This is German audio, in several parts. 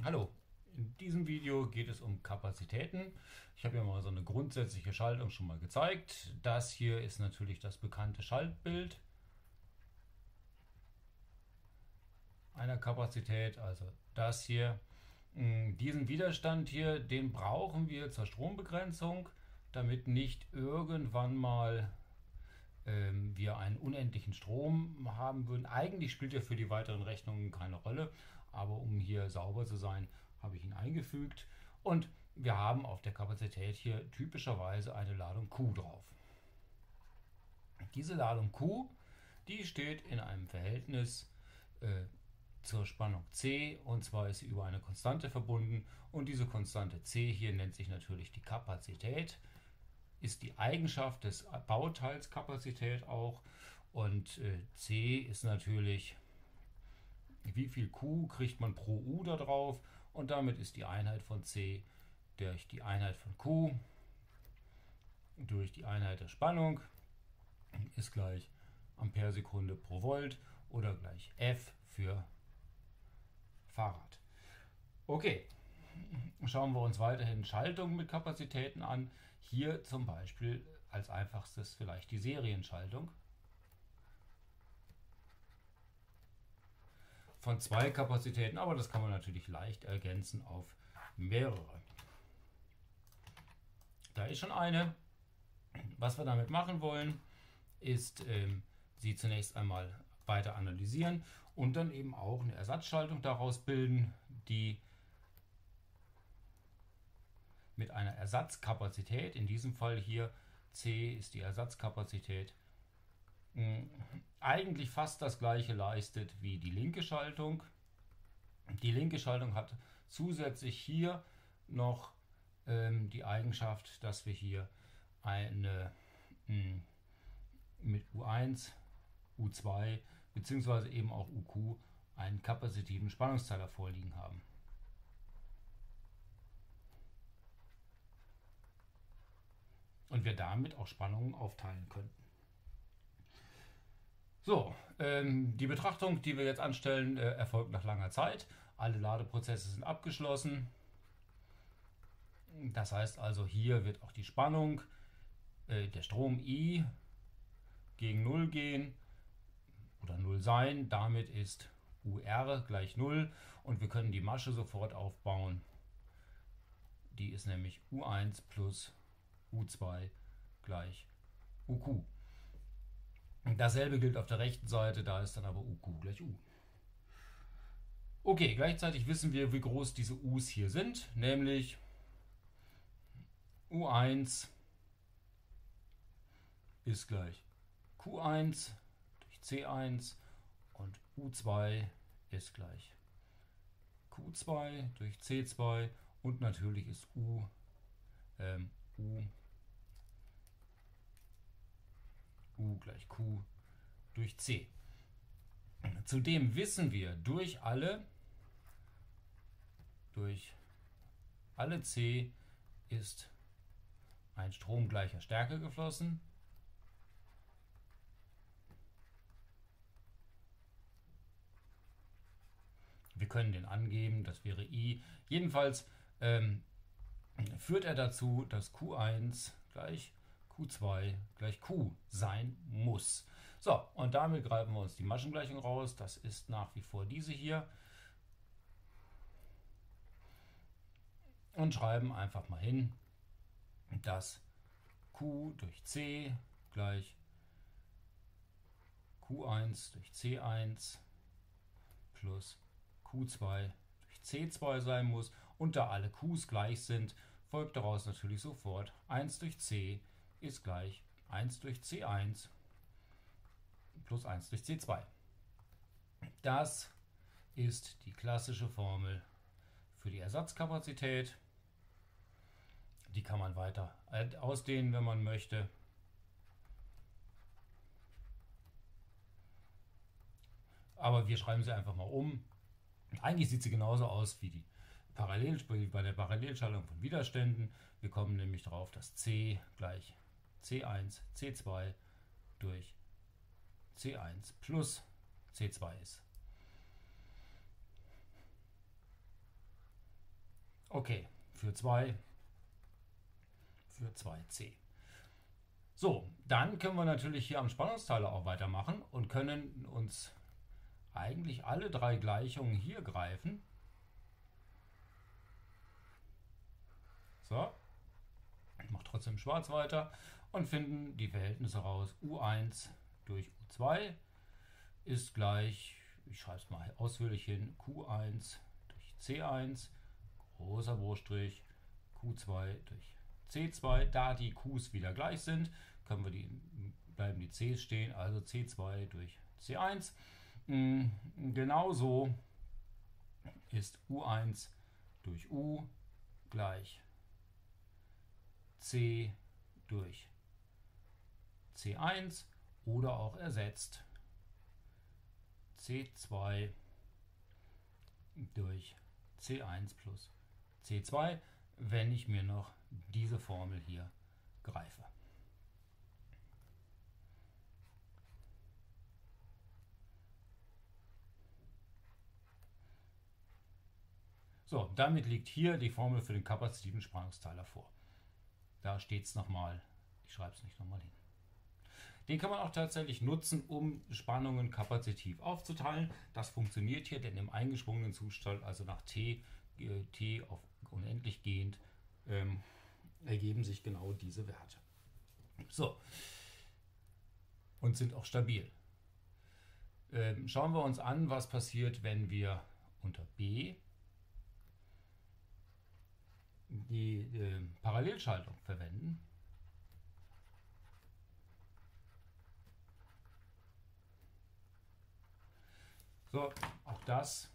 Hallo, in diesem Video geht es um Kapazitäten. Ich habe ja mal so eine grundsätzliche Schaltung schon mal gezeigt. Das hier ist natürlich das bekannte Schaltbild einer Kapazität, also das hier. Diesen Widerstand hier, den brauchen wir zur Strombegrenzung, damit nicht irgendwann mal wir einen unendlichen Strom haben würden. Eigentlich spielt er für die weiteren Rechnungen keine Rolle, aber um hier sauber zu sein, habe ich ihn eingefügt. Und wir haben auf der Kapazität hier typischerweise eine Ladung Q drauf. Diese Ladung Q, die steht in einem Verhältnis zur Spannung C, und zwar ist sie über eine Konstante verbunden, und diese Konstante C hier nennt sich natürlich die Kapazität, ist die Eigenschaft des Bauteils Kapazität auch, und C ist natürlich, wie viel Q kriegt man pro U da drauf, und damit ist die Einheit von C durch die Einheit von Q durch die Einheit der Spannung ist gleich Ampere-Sekunde pro Volt oder gleich F für Fahrrad. Okay, schauen wir uns weiterhin Schaltungen mit Kapazitäten an. Hier zum Beispiel als einfachstes vielleicht die Serienschaltung von zwei Kapazitäten, aber das kann man natürlich leicht ergänzen auf mehrere. Da ist schon eine. Was wir damit machen wollen, ist sie zunächst einmal weiter analysieren und dann eben auch eine Ersatzschaltung daraus bilden, die mit einer Ersatzkapazität, in diesem Fall hier C ist die Ersatzkapazität, eigentlich fast das gleiche leistet wie die linke Schaltung. Die linke Schaltung hat zusätzlich hier noch die Eigenschaft, dass wir hier eine mit U1, U2 bzw. eben auch UQ einen kapazitiven Spannungsteiler vorliegen haben. Und wir damit auch Spannungen aufteilen könnten. So, die Betrachtung, die wir jetzt anstellen, erfolgt nach langer Zeit. Alle Ladeprozesse sind abgeschlossen. Das heißt also, hier wird auch die Spannung, der Strom I gegen 0 gehen oder 0 sein. Damit ist UR gleich 0 und wir können die Masche sofort aufbauen. Die ist nämlich U1 plus U2 gleich UQ. Dasselbe gilt auf der rechten Seite, da ist dann aber UQ gleich U. Okay, gleichzeitig wissen wir, wie groß diese U's hier sind, nämlich U1 ist gleich Q1 durch C1 und U2 ist gleich Q2 durch C2 und natürlich ist U gleich Q durch C. Zudem wissen wir durch alle C ist ein Strom gleicher Stärke geflossen. Wir können den angeben, das wäre I. Jedenfalls führt er dazu, dass Q1 gleich Q2 gleich Q sein muss. So, und damit greifen wir uns die Maschengleichung raus. Das ist nach wie vor diese hier. Und schreiben einfach mal hin, dass Q durch C gleich Q1 durch C1 plus Q2 durch C2 sein muss. Und da alle Q's gleich sind, folgt daraus natürlich sofort 1 durch C ist gleich 1 durch C1 plus 1 durch C2. Das ist die klassische Formel für die Ersatzkapazität. Die kann man weiter ausdehnen, wenn man möchte. Aber wir schreiben sie einfach mal um. Eigentlich sieht sie genauso aus wie bei der Parallelschaltung von Widerständen. Wir kommen nämlich darauf, dass C gleich C1, C2 durch C1 plus C2 ist. Okay, für 2C. So, dann können wir natürlich hier am Spannungsteiler auch weitermachen und können uns eigentlich alle drei Gleichungen hier greifen. So, ich mache trotzdem schwarz weiter und finden die Verhältnisse raus. U1 durch U2 ist gleich, ich schreibe es mal ausführlich hin, Q1 durch C1, großer Bruchstrich, Q2 durch C2. Da die Qs wieder gleich sind, bleiben die Cs stehen, also C2 durch C1. Genauso ist U1 durch U gleich C durch C1 oder auch ersetzt C2 durch C1 plus C2, wenn ich mir noch diese Formel hier greife. So, damit liegt hier die Formel für den kapazitiven Spannungsteiler vor. Da steht es nochmal, ich schreibe es nicht nochmal hin. Den kann man auch tatsächlich nutzen, um Spannungen kapazitiv aufzuteilen. Das funktioniert hier, denn im eingeschwungenen Zustand, also nach T auf unendlich gehend, ergeben sich genau diese Werte. So, und sind auch stabil. Schauen wir uns an, was passiert, wenn wir unter B die Parallelschaltung verwenden. So, auch das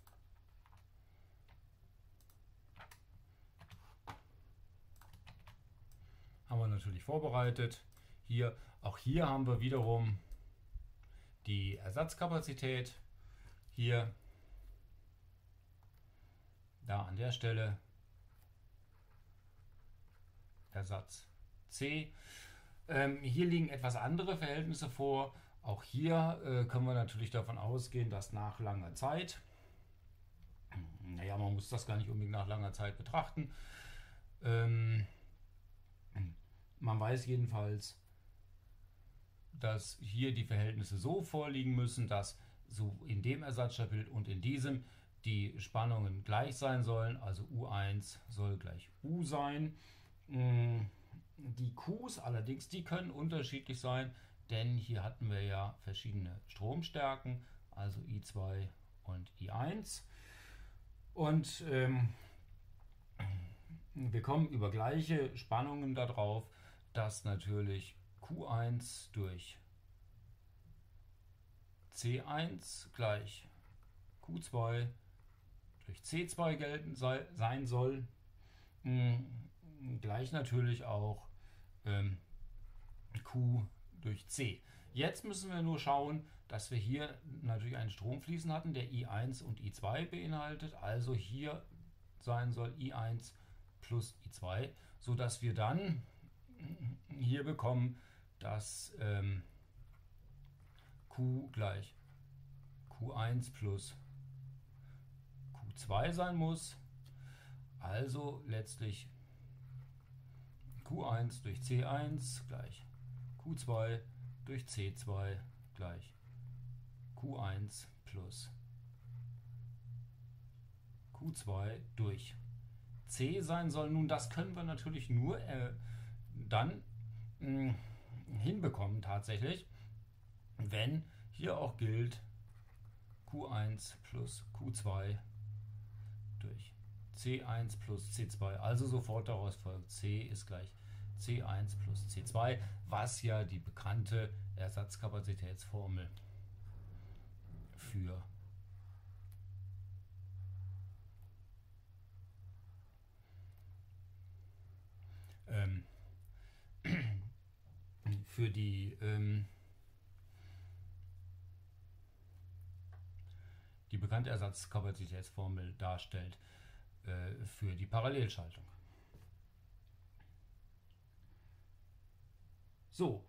haben wir natürlich vorbereitet. Auch hier haben wir wiederum die Ersatzkapazität. Hier, da an der Stelle Ersatz C. Hier liegen etwas andere Verhältnisse vor. Auch hier können wir natürlich davon ausgehen, dass nach langer Zeit, naja, man muss das gar nicht unbedingt nach langer Zeit betrachten, man weiß jedenfalls, dass hier die Verhältnisse so vorliegen müssen, dass so in dem Ersatzstabild und in diesem die Spannungen gleich sein sollen. Also U1 soll gleich U sein. Die Qs allerdings, die können unterschiedlich sein, denn hier hatten wir ja verschiedene Stromstärken, also I2 und I1. Und wir kommen über gleiche Spannungen darauf, dass natürlich Q1 durch C1 gleich Q2 durch C2 geltend sein soll. Gleich natürlich auch Q durch C. Jetzt müssen wir nur schauen, dass wir hier natürlich einen Strom fließen hatten, der I1 und I2 beinhaltet. Also hier sein soll I1 plus I2, sodass wir dann hier bekommen, dass Q gleich Q1 plus Q2 sein muss. Also letztlich Q1 durch C1 gleich Q2 durch C2 gleich Q1 plus Q2 durch C sein soll. Nun, das können wir natürlich nur dann hinbekommen tatsächlich, wenn hier auch gilt Q1 plus Q2 durch C1 plus C2. Also sofort daraus folgt, C ist gleich C1 plus C2, was ja die bekannte Ersatzkapazitätsformel für die bekannte Ersatzkapazitätsformel darstellt für die Parallelschaltung. So,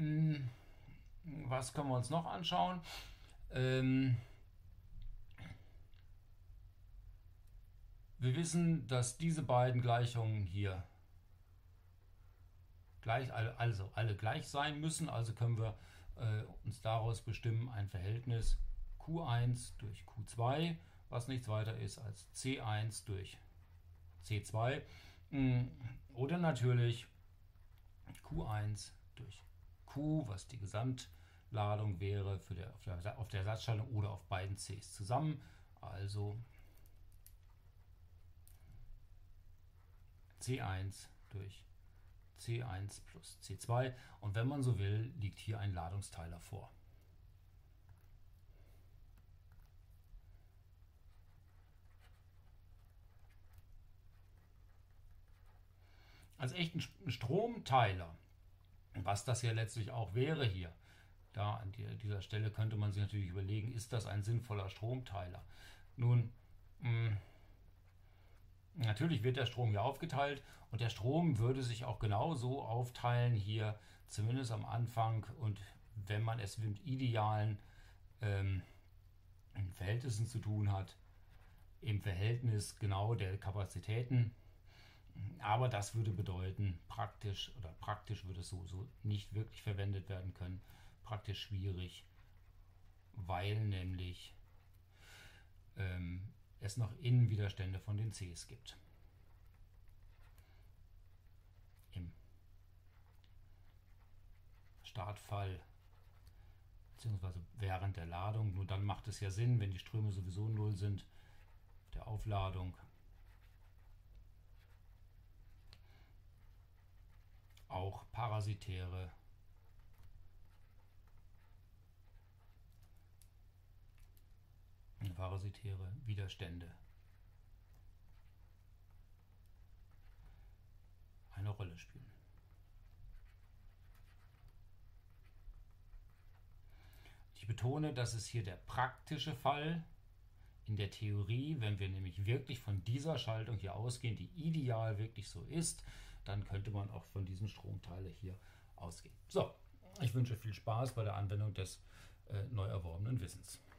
was können wir uns noch anschauen? Wir Wir wissen, dass diese beiden Gleichungen hier alle gleich sein müssen, also können wir uns daraus bestimmen ein Verhältnis Q1 durch Q2, was nichts weiter ist als C1 durch C2, oder natürlich Q1 durch Q, was die Gesamtladung wäre auf der Ersatzschaltung oder auf beiden Cs zusammen, also C1 durch C1 plus C2, und wenn man so will, liegt hier ein Ladungsteiler vor. Als echten Stromteiler, was das ja letztlich auch wäre hier, da an dieser Stelle könnte man sich natürlich überlegen, ist das ein sinnvoller Stromteiler? Nun, natürlich wird der Strom hier aufgeteilt und der Strom würde sich auch genauso aufteilen hier, zumindest am Anfang, und wenn man es mit idealen Verhältnissen zu tun hat, im Verhältnis genau der Kapazitäten. Aber das würde bedeuten, praktisch würde es so nicht wirklich verwendet werden können. Praktisch schwierig, weil nämlich es noch Innenwiderstände von den Cs gibt. Im Startfall bzw. während der Ladung. Nur dann macht es ja Sinn, wenn die Ströme sowieso null sind, der Aufladung auch parasitäre Widerstände eine Rolle spielen. Ich betone, das ist hier der praktische Fall. In der Theorie, wenn wir nämlich wirklich von dieser Schaltung hier ausgehen, die ideal wirklich so ist, dann könnte man auch von diesem Stromteiler hier ausgehen. So, ich wünsche viel Spaß bei der Anwendung des neu erworbenen Wissens.